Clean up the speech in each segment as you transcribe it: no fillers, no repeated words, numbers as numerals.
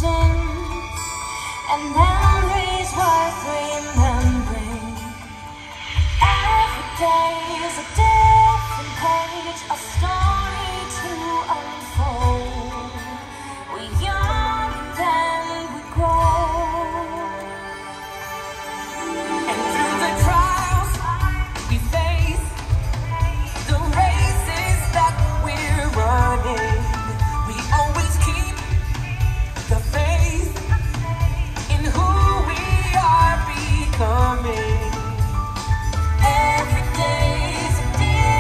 emotions and memories worth remembering. Every day is a different page, a story to unfold. We're young and then we grow. And through the trials we face, the races that we're running, we always keep the faith in who we are becoming. Every day is a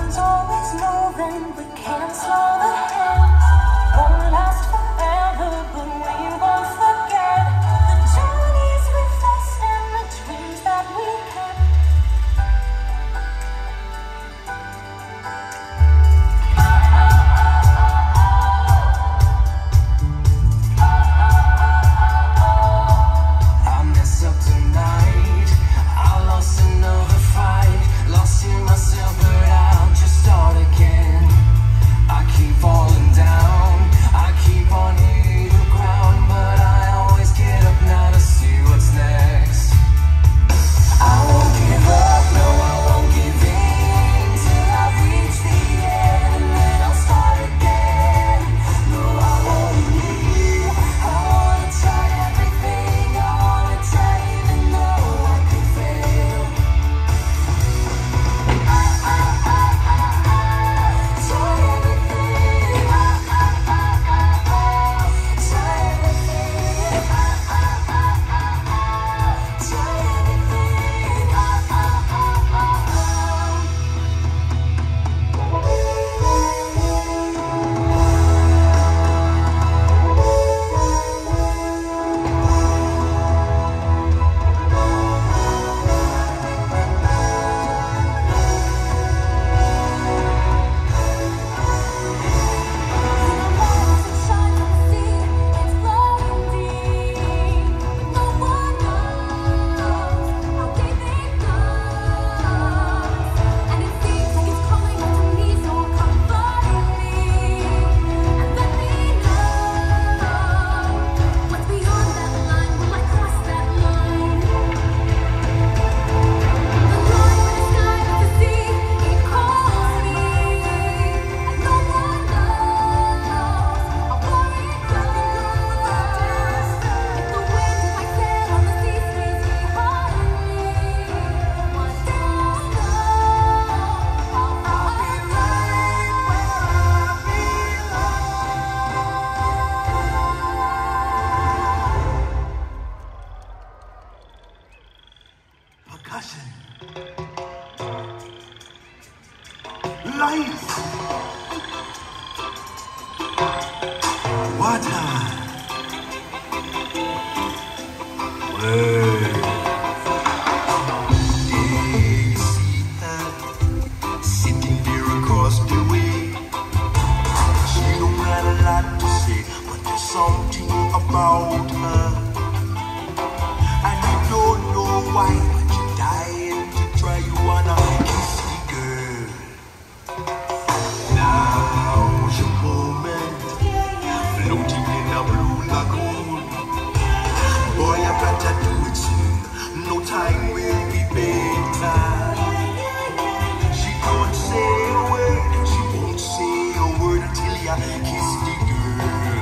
mind's always moving, we can't slow the hand. Won't last forever, but we won't forget the journeys we faced and the dreams that we kept. I mess up tonight. I lost another fight, lost in myself, but I'll just start again. I keep falling down, I keep on hitting the ground, but I always get up now to see what's next. I won't give up, no, I won't give in till I reach the end, and then I'll start again. No, I won't leave. I wanna try everything, I wanna try even though I could fail. Percussion. Lights. Water. Word. See her sitting there across the way. She don't got a lot to say, but there's something about her. And you don't know why, but you're dying to try. You wanna kiss the girl. Now's your moment, floating in a blue lagoon. Boy, I better do it soon. No time will be better. She don't say a word, she won't say a word until you kiss the girl.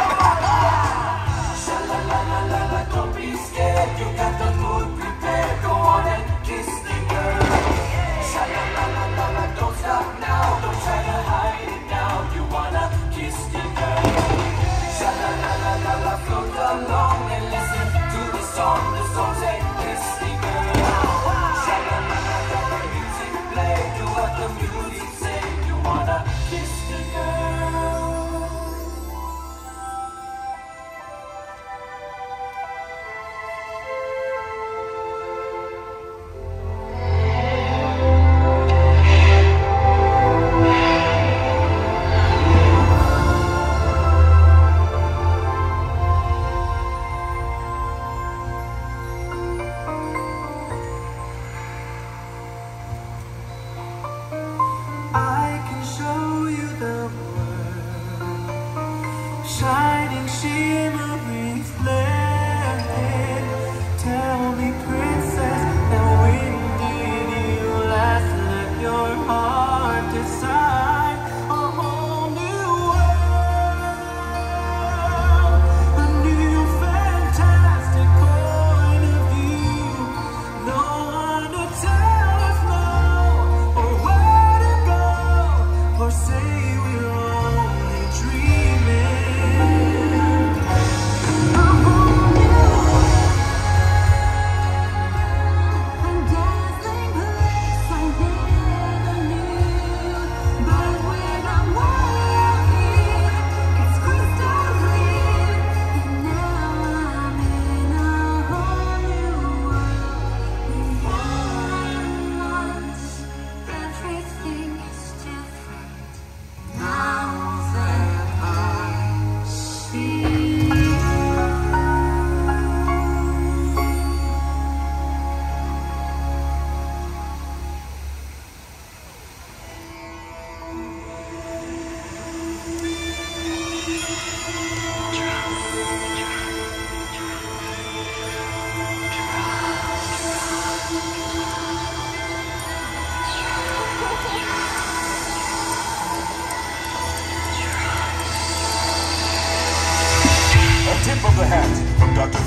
Sha-la-la-la-la-la, don't be scared, you got the mood prepared. Go on and kiss the girl. Sha-la-la-la-la-la, don't stop now, don't try to hide it now. You wanna kiss the girl. Sha-la-la-la-la-la, float along and listen to the song say kiss the girl. Sha-la-la-la-la-la, music play, do what the music say. You wanna kiss the girl. I can show you the world, shining, shimmering, splendid. Tell me, princess, now when did you last let your heart decide? A whole new world, a new fantastic point of view. No one to tell us no, or where to go, or say we're only dreaming.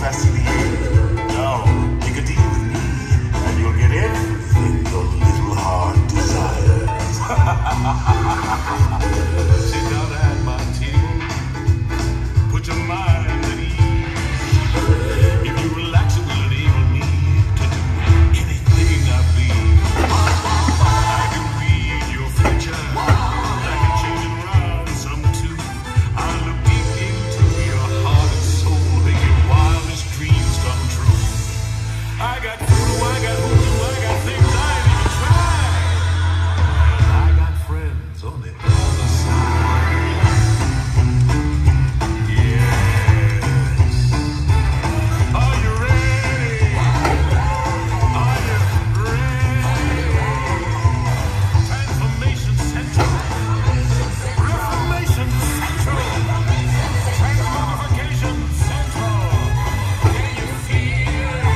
Vaseline. Now, make a deal with me, and you'll get everything your little heart desires. Sit down at my table. Put your mind at ease. If you relax, it will enable me to do anything I please. I can read your future. I can change it around some too. I'll look deep into your heart and soul, make your wildest dreams come true. I got voodoo, I got hoodoo, I got things I ain't even tried. And I got friends on the other side. Yes. Are you ready? Are you ready? Transformation Central. Reformation Central. Transmogrification Central. Can you feel it?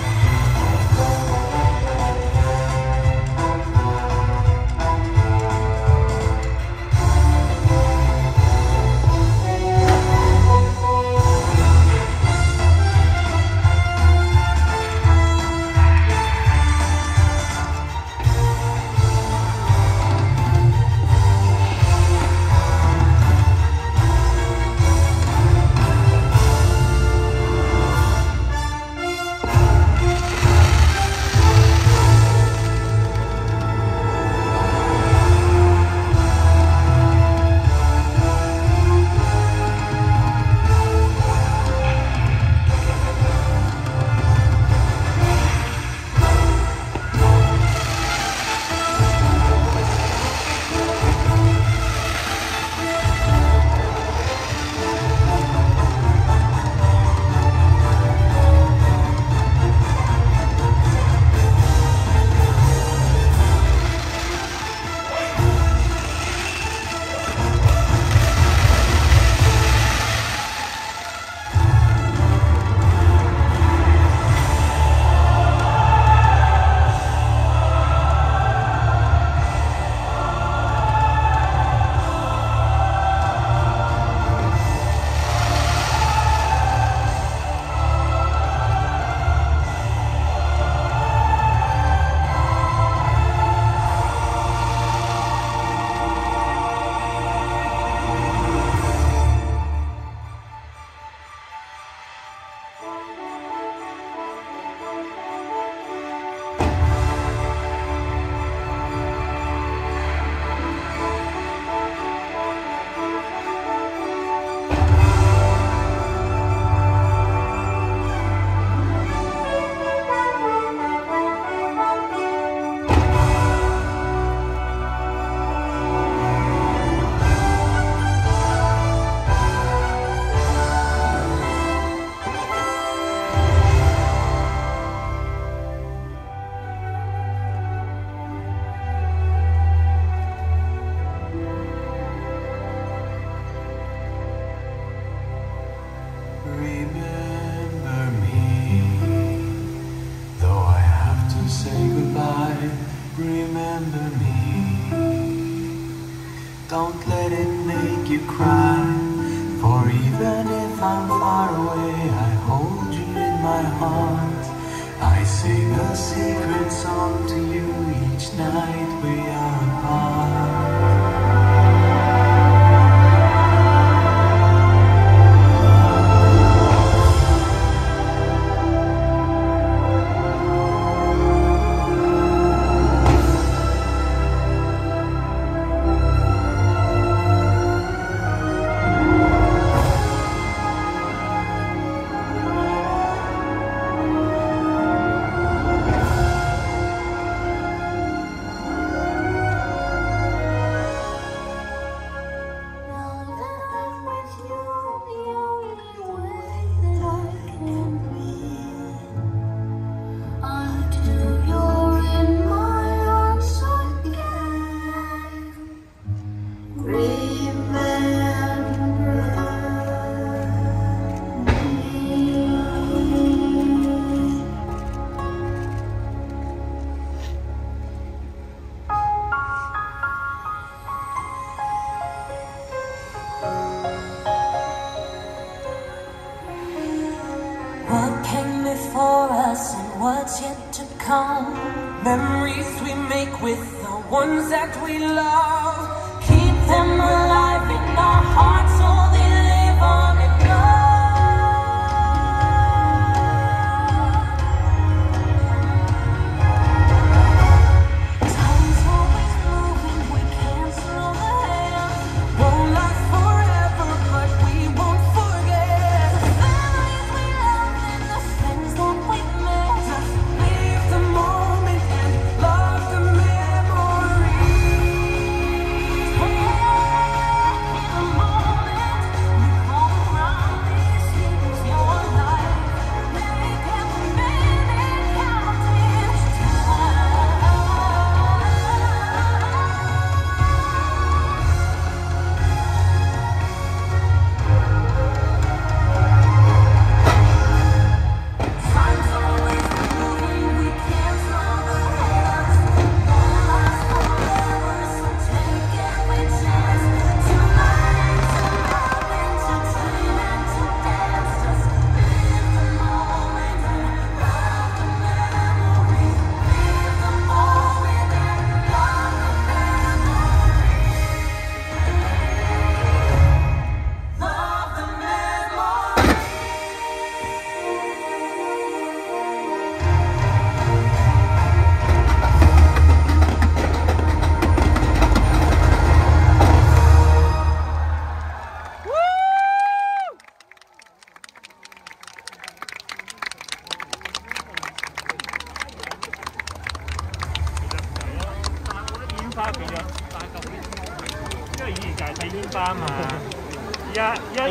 Remember me, though I have to say goodbye. Remember me, don't let it make you cry. For even if I'm far away, I hold you in my heart. I sing a secret song to you each night we are apart. with the ones that we love. Keep them alive in our hearts so they live on and on. Time's always moving, we can't slow the hands. Won't last forever, but we won't forget the families we love and the things that we made. Just live the moment and love the memories. In the moment you come around, this is your life. Make every minute count each Time's always moving, we can't slow the hands. Won't last forever, so take every chance to learn, to love, and to dream and to dance. Just live the moment and love the memory. Live the moment and love the memory. Love the memory. 煙花變咗打舊年，因為以前就係睇煙花嘛，而家